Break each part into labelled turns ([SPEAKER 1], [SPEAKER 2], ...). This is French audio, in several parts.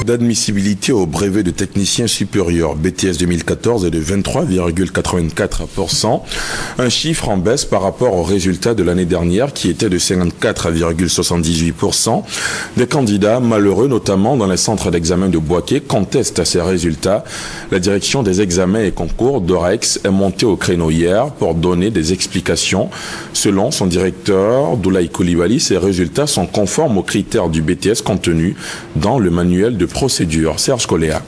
[SPEAKER 1] d'admissibilité au brevet de technicien supérieur BTS 2014 est de 23,84%, un chiffre en baisse par rapport aux résultats de l'année dernière qui était de 54,78%. Des candidats malheureux, notamment dans les centres d'examen de Bouaké, contestent ces résultats. La direction des examens et concours d'Orex est montée au créneau hier pour donner des explications. Selon son directeur, Doulaï Koulibaly, ces résultats sont conformes aux critères du BTS contenus dans le manuel de procédure. Serge Coléa.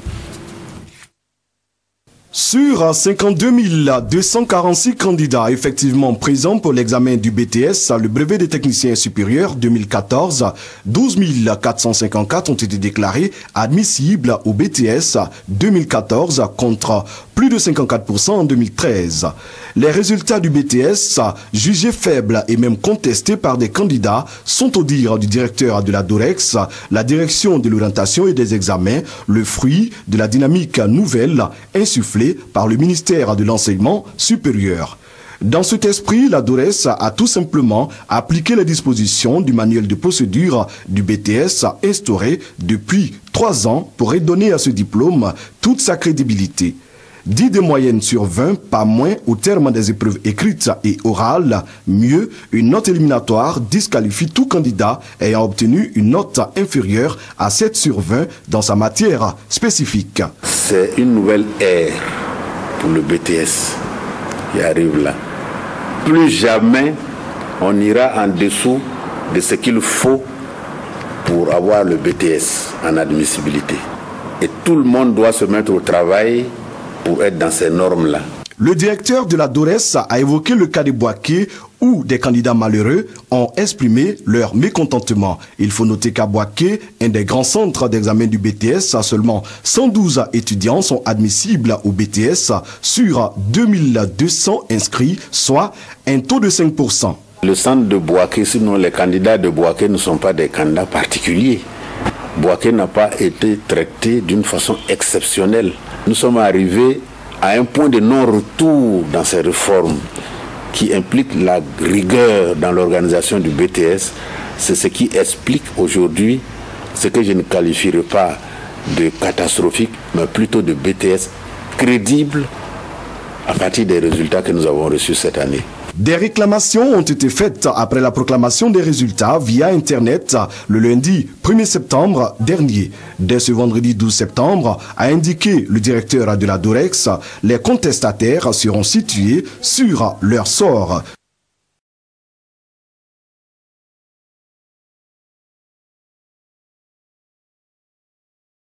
[SPEAKER 2] Sur 52 246 candidats effectivement présents pour l'examen du BTS, le brevet des techniciens supérieurs 2014, 12 454 ont été déclarés admissibles au BTS 2014 contre plus de 54% en 2013. Les résultats du BTS, jugés faibles et même contestés par des candidats, sont au dire du directeur de la DOREX, la direction de l'orientation et des examens, le fruit de la dynamique nouvelle insufflée par le ministère de l'Enseignement supérieur. Dans cet esprit, la DORES a tout simplement appliqué les dispositions du manuel de procédure du BTS instauré depuis 3 ans pour redonner à ce diplôme toute sa crédibilité. 10 de moyenne sur 20, pas moins au terme des épreuves écrites et orales. Mieux, une note éliminatoire disqualifie tout candidat ayant obtenu une note inférieure à 7 sur 20 dans sa matière spécifique.
[SPEAKER 3] C'est une nouvelle ère pour le BTS qui arrive là. Plus jamais on ira en dessous de ce qu'il faut pour avoir le BTS en admissibilité. Et tout le monde doit se mettre au travail pour être dans ces normes-là.
[SPEAKER 2] Le directeur de la DORES a évoqué le cas de Bouaké où des candidats malheureux ont exprimé leur mécontentement. Il faut noter qu'à Bouaké, un des grands centres d'examen du BTS, seulement 112 étudiants sont admissibles au BTS sur 2200 inscrits, soit un taux de 5%.
[SPEAKER 3] Le centre de Bouaké, sinon les candidats de Bouaké ne sont pas des candidats particuliers. Bouaké n'a pas été traité d'une façon exceptionnelle. Nous sommes arrivés à un point de non-retour dans ces réformes qui impliquent la rigueur dans l'organisation du BTS. C'est ce qui explique aujourd'hui ce que je ne qualifierai pas de catastrophique, mais plutôt de BTS crédible à partir des résultats que nous avons reçus cette année.
[SPEAKER 2] Des réclamations ont été faites après la proclamation des résultats via Internet le lundi 1er septembre dernier. Dès ce vendredi 12 septembre, a indiqué le directeur de la DOREX, les contestataires seront situés sur leur sort.